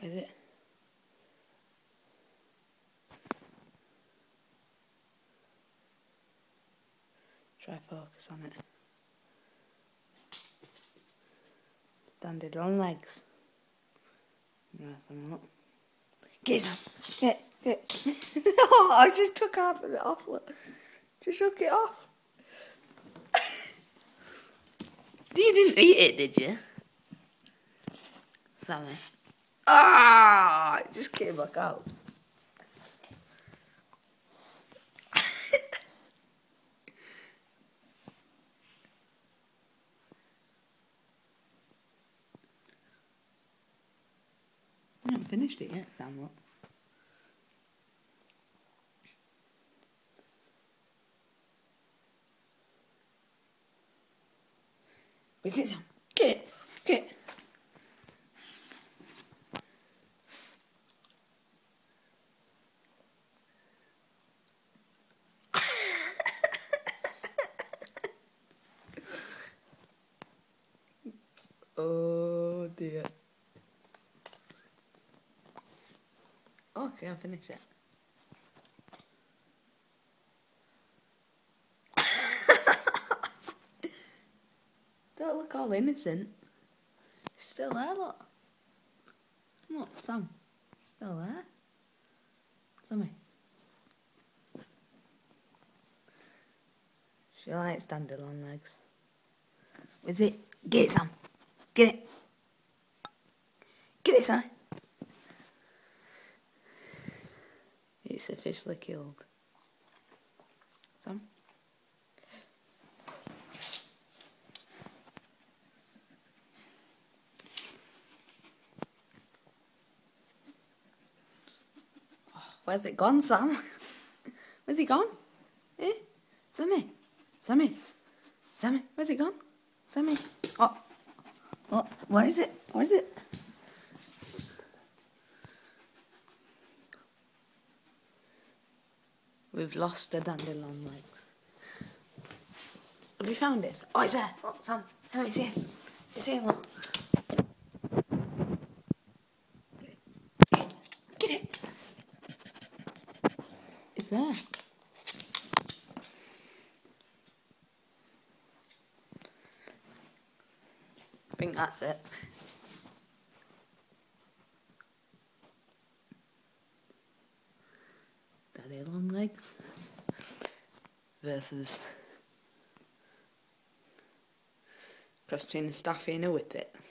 What is it? Try focus on it. Standard on legs. Right, some up. Get it! Get it! Oh, I just took half of it off. Look. Just took it off. You didn't eat it, did you? Sammy. Ah! It just came back out. I haven't finished it yet, Sam. Look. Where's it, Sam? Get it! Get it! Oh dear. Oh, she hasn't finished yet. Don't look all innocent. She's still there, look. Look, Sam. Still there. Sammy. She likes standing on legs. With it. Get it, Sam. Get it. Get it, Sam. It's officially killed. Sam. Oh, where's it gone, Sam? Where's it gone? Eh? Sammy? Sammy? Sammy? Where's it gone? Sammy? Oh. Oh, where is it? Where is it? We've lost the dandelion legs. Have you found it? Oh, it's there. Look, Sam. Sam, it's here. It's here, look. Get it. It's there. I think that's it. Dandelion legs versus cross between a staffy and a whippet.